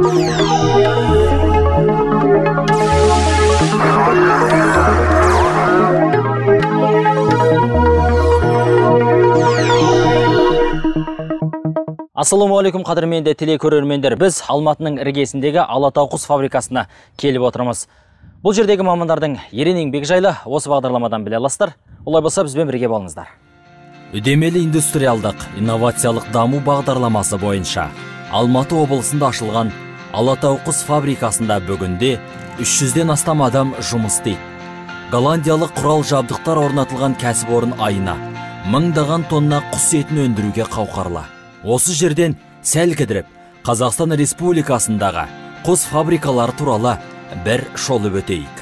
Ассалаумағалейкум қадірменді телекөрермендер. Біз Алматының іргесіндегі Алатау құс фабрикасына келіп отырмыз. Бұл жердегі мамандардың ерен еңбегі жайлы осы бағдарламадан біле аласыздар. Олай болса бізбен бірге болыңыздар. Үдемелі индустриалдық инновациялық даму бағдарламасы бойынша Алматы облысында ашылған Алатау құс фабрикасында бүгінде 300-ден астам адам жұмыс істейді. Голландиялық құрал жабдықтар орнатылған кәсіпорын айына мыңдаған тонна құс етін өндіруге қауқарлы. Осы жерден сәл кідіріп, Қазақстан Республикасындағы құс фабрикалары туралы бір шолып өтейік.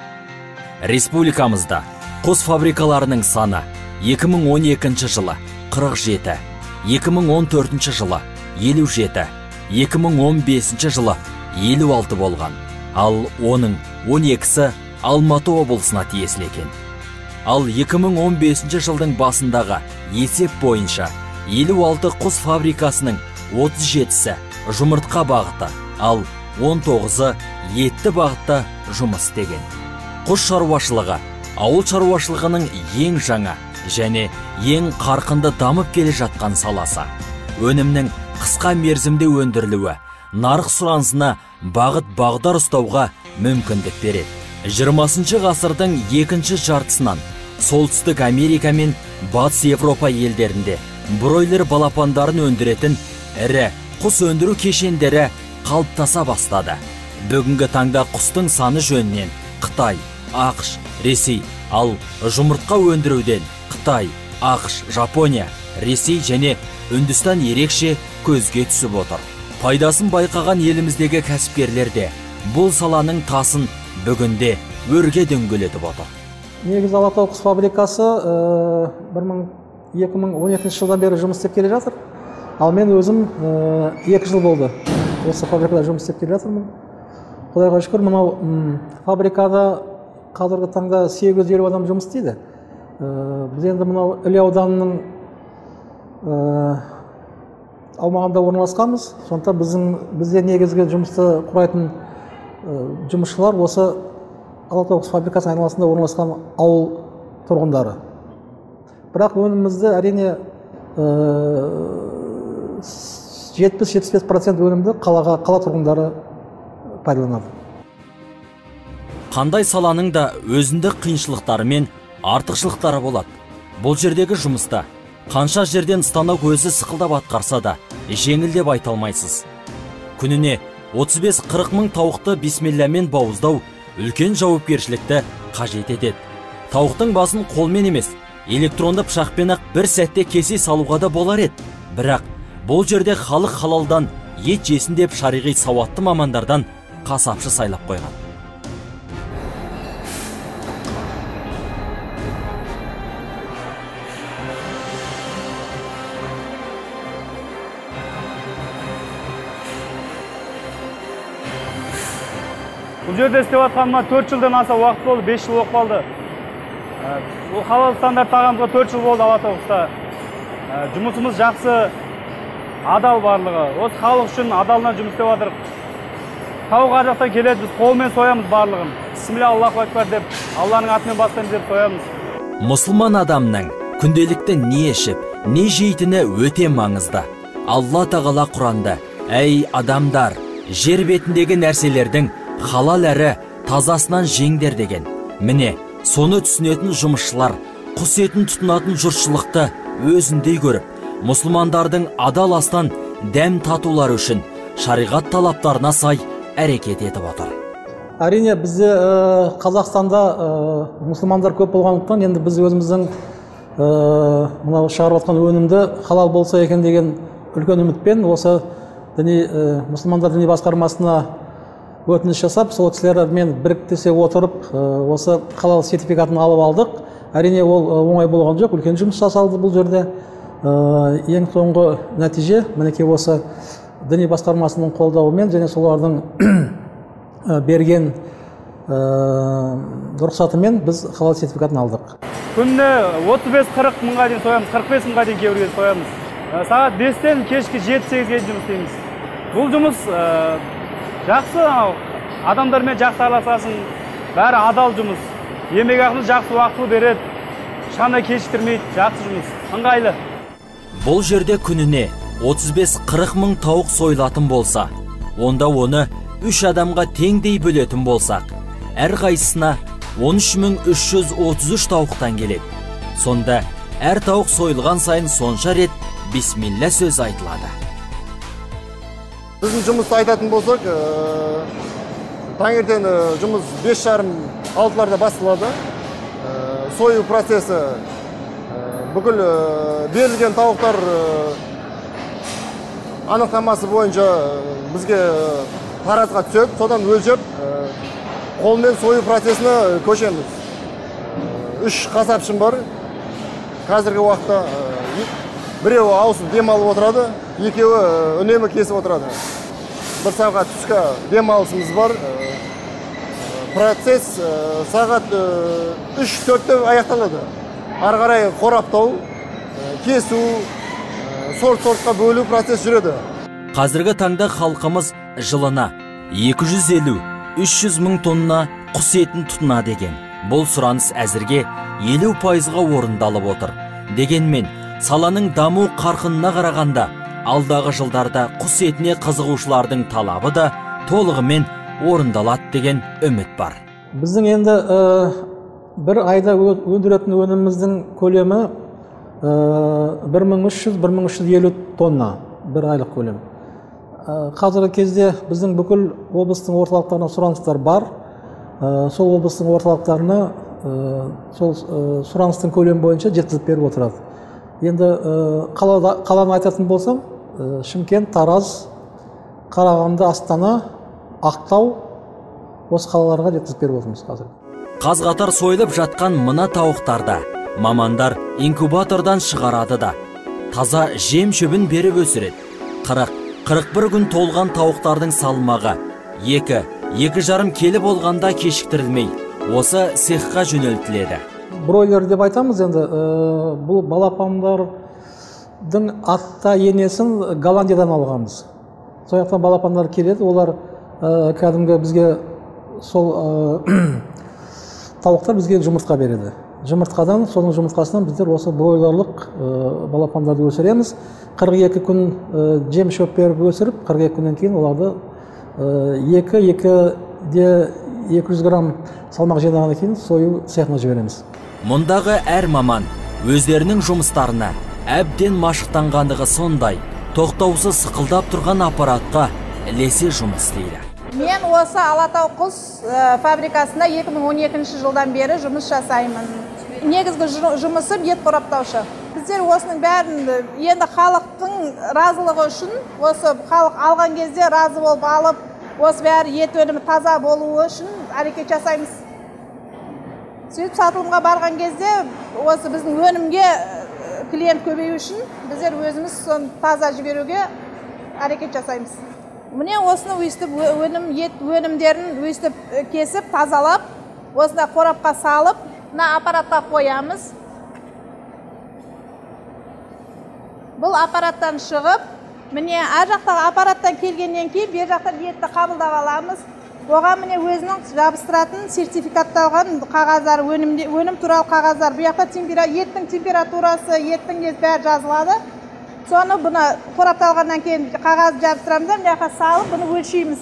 Республикамызда құс фабрикаларының саны 2012 жылы 47, 2014 жылы 57, 2015 жылы 56 болған. Ал оның 12-сі Алматы облысына тиесілі екен. Ал 2015 жылдың басындағы есеп бойынша 56 құс фабрикасының 37-сі жұмыртқа бағыты, ал 19-ы етті бағытта жұмыс істеген. Құс шаруашылығы ауыл шаруашылығының ең жаңа және ең қарқынды дамып келе жатқан саласы. Өнімнің қысқа мерзімде өндірілуі нарық сұранысына бағыт бағдар ұстауға мүмкіндік береді. 20 ғасырдың екінші жартысынан Солтүстік Америка мен Батыс Европа елдерінде бройлер балапандарын өндіретін ірі құс өндіру кешендері қалыптаса бастады. Бүгінгі таңда құстың саны жөнінен Қытай, ақш, Ресей, ал жұмыртқа өндіруден Қытай, ақш, Жапония, Ресей және Үндістан ерекше көзге түсіп отыр. Пайдасын байқаған еліміздегі кәсіпкерлерде бұл саланың тасын бүгінде өрге дөңгелетіп отыр. Негізі Алатау құс фабрикасы 2012 жылдан бері жұмыс істеп келе жатыр. Ал мен өзім 2 жыл болды осы фабрикада жұмыс істеп келе жатырмын. Құдайға шүкір, мынау фабрикада қазіргі таңда 850 адам жұмыс істейді. Біз енді мынау Іле ауданының аумағында орналасқанбыз. Сондықтан бізде негізгі жұмысты құрайтын жұмысшылар осы Алатау құс фабрикасы айналасында орналасқан ауыл тұрғындары. Бірақ өнімімізді әрине 70-75% өнімді қала тұрғындары пайдаланады. Қандай саланың да өзіндік қиыншылықтары мен артықшылықтары болады. Бұл жердегі жұмыста қанша жерден станок өзі сықылдап атқарса да жеңіл деп айта алмайсыз. Күніне 35-40 мың тауықты бисмиллямен бауыздау үлкен жауапкершілікті қажет етеді. Тауықтың басын қолмен емес, электронды пышақпен-ақ бір сәтте кесе салуға да болар еді. Бірақ бұл жерде халық халалдан ет жесін деп шариғи сауатты мамандардан қасапшы сайлап қойған. Бұл жерде істеп жатқаныма 4 жылдан аса уақыт болды, 5 жыл оқып алды. Бұл халал стандарт тағамызға 4 жыл болды Алатау құста. Жұмысымыз жақсы, адал барлығы. Осы халық үшін адалынан жұмыс істеп жатырық. Тауық ар жақтан келеді, біз қолмен соямыз барлығын. Бисмилля, Аллаху акбар деп, Алланың атымен бастаймыз деп соямыз. Мұсылман адамның күнделікті не ішіп, не жейтіні өте маңызды. Алла тағала Құранда: "Әй адамдар, жер бетіндегі нәрселердің халал әрі тазасынан жеңдер" деген. Міне, соны түсінетін жұмысшылар құс етін тұтынатын жұртшылықты өзіндей көріп, мұсылмандардың адал астан дәм татулары үшін шариғат талаптарына сай әрекет етіп отыр. Әрине, бізде Қазақстанда мұсылмандар көп болғандықтан, енді біз өзіміздің мынау шығарып отқан өнімді халал болса екен деген үлкен үмітпен осы мұсылмандар діни басқармасына өтініш жасап, сол кісілермен біріктісе отырып, осы халал сертификатын алып алдық. Әрине, ол оңай болған жоқ, үлкен жұмыс жасалды бұл жерде. Ең соңғы нәтиже мінекей осы діни басқармасының қолдауымен және солардың берген рұқсатымен біз халал сертификатын алдық. Күніне 35-40 мыңға дейін соямыз, 45 мыңға дейін кейбірге соямыз. Сағат 5-тен кешкі 7-8-ге жұмыс істейміз. Бұл жұмыс Жақсы, адамдармен жақсы араласасың, бәрі адал жұмыс. Еңбекақымыз жақсы уақытылы береді, ешқандай кешіктірмейді, жақсы жұмыс, ыңғайлы. Бұл жерде күніне 35-40 мың тауық сойылатын болса, онда оны 3 адамға теңдей бөлетін болсақ, әр қайсысына 13.333 тауықтан келеді. Сонда әр тауық сойылған сайын сонша рет бисмилля сөз айтылады. Біздің жұмысты айтатын болсақ, таңертең жұмыс 5:30-6-ларда басталады. Сою процесі бүкіл берілген тауықтар анықтамасы бойынша бізге таразға түседі, содан өлшеп қолмен сою процесіне көшеміз. 3 қасапшым бар. Қазіргі уақытта біреуі ауысып демалып отырады, екеуі үнемі кесіп отырады. 1 сағат түскі демалысымыз бар. Процесс сағат 3-4-те аяқталады. Ары қарай қораптау, кесу, сортқа бөлу процесс жүреді. Қазіргі таңда халқымыз жылына 250-300 мың тонна құс етін тұтынады екен. Бұл сұраныс әзірге 50%-ға орындалып отыр. Дегенмен, саланың даму қарқынына қарағанда, алдағы жылдарда құс етіне қызығушылардың талабы да толығымен орындалады деген үміт бар. Біздің енді бір айда өндіретін өніміміздің көлемі 1300-1350 тонна бір айлық көлем. Қазіргі кезде біздің бүкіл облыстың орталықтарына сұраныстар бар. Сол облыстың орталықтарына сол сұраныстың көлемі бойынша жеткізіп беріп отырады. Енді қаланы айтатын болсам, Шымкент, Тараз, Қарағанды, Астана, Ақтау осы қалаларға жеткізіп беріп отырмыз қазір. Қаз-қатар сойылып жатқан мына тауықтарда мамандар инкубатордан шығарады да, таза жем шөбін беріп өсіреді. 40-41 күн толған тауықтардың салмағы 2-2,5 келі болғанда кешіктірілмей осы цехқа жөнелтіледі. Бройлер деп айтамыз енді, бұл балапандардың атта енесін Голландиядан алғанбыз. Сояқтан балапандар келеді, олар кәдімгі бізге сол тауықтар бізге жұмыртқа береді. Жұмыртқадан, соның жұмыртқасынан біздер осы бройлерлық балапандарды өсіреміз. 42 күн жем шөп беріп өсіріп, 42 күннен кейін оларды 2-200 грамм салмақ жинағаннан кейін сою цехына жібереміз. Мұндағы әр маман өздерінің жұмыстарына әбден машықтанғандығы сондай, тоқтаусыз сықылдап тұрған аппаратқа ілесе жұмыс істейді. Мен осы Алатау құс фабрикасында 2012 жылдан бері жұмыс жасаймын. Негізгі жұмысым ет қораптаушы. Біздер осының бәрін енді халықтың разылығы үшін, осы халық алған кезде разы болып алып, осы бәрі ет өнімі таза болуы үшін әрекет жасаймыз. Сөйтіп сатылымға барған кезде, осы біздің өнімге клиент көбею үшін, біздер өзіміз таза жіберуге әрекет жасаймыз. Міне осыны өйстіп, ет өнімдерін өйстіп кесіп, тазалап, осында қорапқа салып, мына аппаратқа қоямыз. Бұл аппараттан шығып, міне әр жақтағы аппараттан келгеннен кейін, бер жақтан етті қабылдап аламыз. Оған міне өзінің жабыстыратын сертификатталған қағаздар, өнім туралы қағаздар. Бұл жақта еттің температурасы, еттің бәрі жазылады. Соны бұны қорапталғаннан кейін қағаз жабыстырамыз, мына жаққа салып, бұны өлшейміз.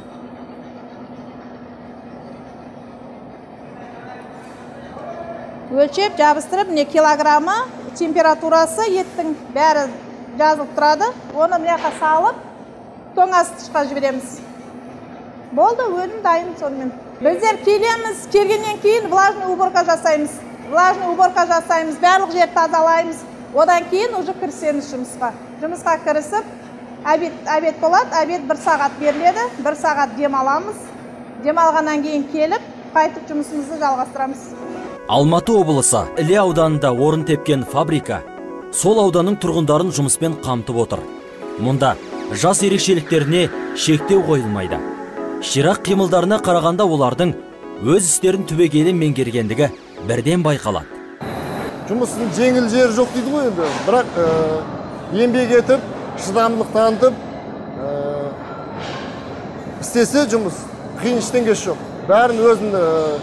Өлшеп, жабыстырып, міне килограммы, температурасы, еттің бәрі жазылып тұрады. Оны мына жаққа салып, тоңазытқышқа жібереміз. Болды, өнім дайын сонымен. Біздер келеміз, келгеннен кейін влажный уборка жасаймыз. Барлық жер тазалаймыз. Одан кейін уже кірісеміз жұмысқа. Жұмысқа кірісіп, обед болады, обед 1 сағат беріледі, 1 сағат демаламыз. Демалғаннан кейін келіп, қайтып жұмысымызды жалғастырамыз. Алматы облысы Іле ауданында орын тепкен фабрика сол ауданның тұрғындарын жұмыспен қамтып отыр. Мұнда жас ерекшеліктеріне шектеу қойылмайды. Ширақ қимылдарына қарағанда олардың өз істерін түбегейлі меңгергендігі бірден байқалады. Жұмыстың жеңіл жері жоқ дейді ғой енді. Бірақ еңбек етіп, шыдамдылық танытып, істесе жұмыс, қиын ештеңе жоқ. Бәрін өзінің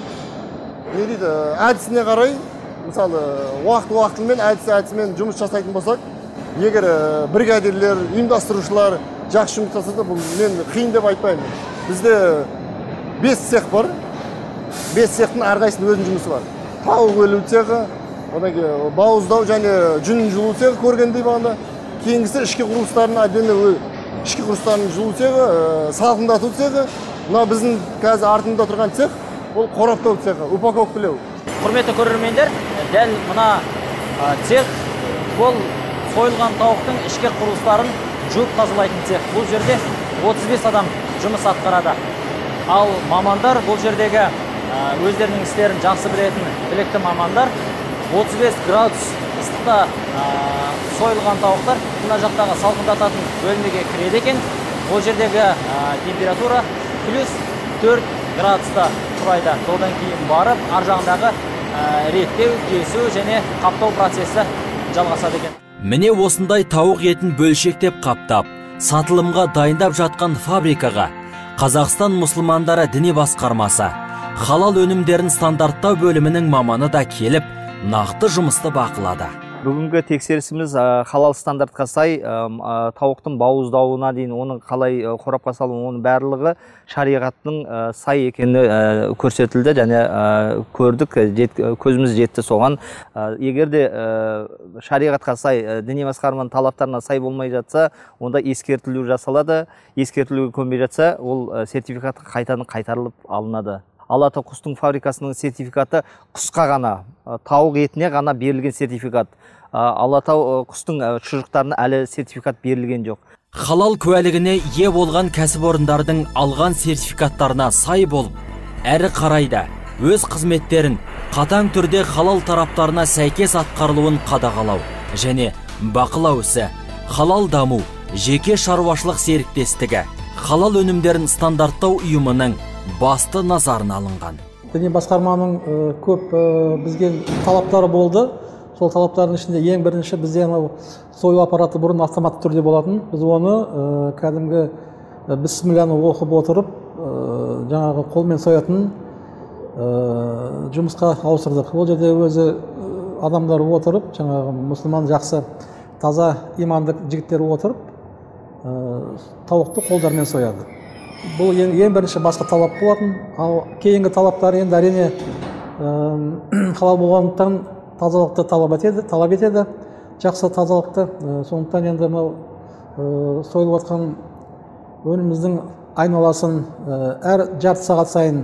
не дейді, әдісіне қарай, мысалы, уақытымен, әдісімен жұмыс жасайтын болсақ, егер бригадирлер, ұйымдастырушылар жақсы жұмыс жасаса, бұл мен қиын деп айтпаймын. Бізде 5 цех бар. 5 цехтың әрқайсысының өзінің жұмысы бар. Тауық өлу цехы, одан кейін бауыздау және жүн жылу цехы көргендей бағанда. Кейінгісі ішкі құрылыстардың отдельно ішкі құрылыстардың жылу цехы, салқындату цехы. Мына біздің қазір артында тұрған цех, ол қораптау цехы, упаковкалау. Құрметті көрермендер, дәл мына цех бұл сойылған тауықтың ішкі құрылыстарын жуып тазалайтын цех. Бұл жерде 35 адам жұмыс атқарады. Ал мамандар бұл жердегі өздерінің істерін жақсы білетін білікті мамандар 35 градус ыстықта сойылған тауықтар мына жақтағы салқындататын бөлмеге кіреді екен. Бұл жердегі температура плюс 4 градуста құрайды. Содан кейін барып, ар жағындағы реттеу, кесу және қаптау процесі жалғасады екен. Міне осындай тауық етін бөлшектеп қаптап, сатылымға дайындап жатқан фабрикаға Қазақстан мұсылмандары діни басқармасы халал өнімдерін стандарттау бөлімінің маманы да келіп, нақты жұмысты бақылады. Бүгінгі тексерісіміз халал стандартқа сай тауықтың бауыздауына дейін оның қалай қорапқа салуы, оның барлығы шариғаттың сай екені көрсетілді және көрдік, көзіміз жетті соған. Егер де шариғатқа сай, діни басқарманың талаптарына сай болмай жатса, онда ескертілу жасалады. Ескертілуге көнбей жатса, ол сертификат қайтарылып алынады. Алатау құстың фабрикасының сертификаты құсқа ғана, тауық етіне ғана берілген сертификат. Алатау құстың шұжықтарына әлі сертификат берілген жоқ. Халал куәлігіне ие болған кәсіпорындардың алған сертификаттарына сай болып, әрі қарайда өз қызметтерін қатаң түрде халал тараптарына сәйкес атқарылуын қадағалау және бақылау ісі халал даму жеке шаруашылық серіктестігі халал өнімдерін стандарттау ұйымының басты назарына алынған. Діни басқарманың көп бізге талаптары болды. Сол талаптардың ішінде ең бірінші бізде сою аппараты бұрын автоматты түрде болатын. Біз оны кәдімгі бисмилляны оқып отырып, жаңағы қолмен соятын жұмысқа ауыстырдық. Ол жерде өзі адамдар отырып, жаңағы мұсылман жақсы таза иманды жігіттер отырып, тауықты қолдармен сояды. Бұл ең бірінші басқа талап болатын. Ал кейінгі талаптар енді әрине халал болғандықтан тазалықты талап етеді. Жақсы тазалықты. Сондықтан енді сойылып жатқан өніміздің айналасын әр жарты сағат сайын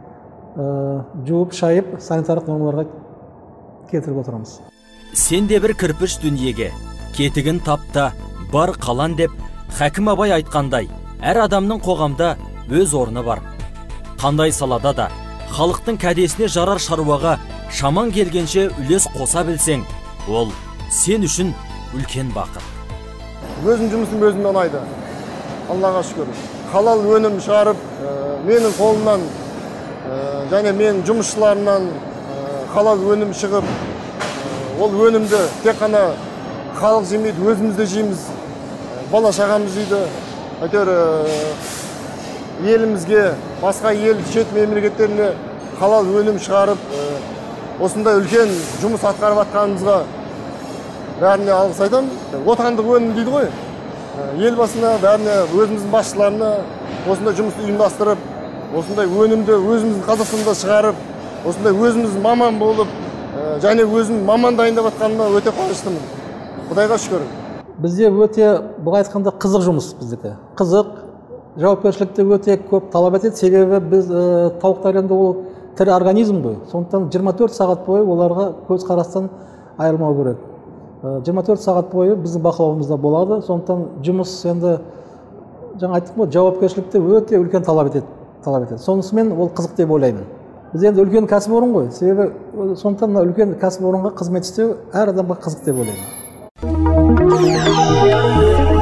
жуып, шайып, санитарлық нормаларға келтіріп отырамыз. Сен де бір кірпіш дүниеге кетігін тапта, бар қалан деп Хәкім Абай айтқандай, әр адамның қоғамда өз орны бар. Қандай салада да халықтың кәдесіне жарар шаруаға шаман келгенше үлес қоса білсең, ол сен үшін үлкен бақыт. Өзім жұмысым өзіме ұнайды. Аллаға шүкір. Халал өнім шығарып, менің қолымнан және мен жұмысшыларымнан халал өнім шығып, ол өнімді тек қана халық жемейді, өзіміз де жейміз, бала шағамыз жейді. Әйтеуір елімізге, басқа ел, шет мемлекеттеріне халал өнім шығарып, осындай үлкен жұмыс атқарып атқанымызға бәріне алғыс айтамын. Отандық өнім дейді ғой. Елбасына, бәріне, өзіміздің басшыларына осындай жұмысты ұйымдастырып, осындай өнімді өзіміздің Қазақстанда шығарып, осындай өзіміз маман болып, және өзім маман дайындап атқаныма өте қуаныштымын. Құдайға шүкір. Бізде өте, бұл айтқанда қызық жұмыс біздікі. Қызық, жауапкершілікті өте көп талап етеді. Себебі біз тауықтар енді ол тірі организм ғой. Сондықтан 24 сағат бойы оларға көз қарастан айырылмау керек. 24 сағат бойы біздің бақылауымызда болады. Сондықтан жұмыс енді жаңа айттым ғой, жауапкершілікті өте үлкен талап етеді. Сонысымен ол қызық деп ойлаймын. Біз енді үлкен кәсіпорын ғой. Себебі сондықтан үлкен кәсіпорынға қызмет істеу әр адамға қызық деп ойлаймын.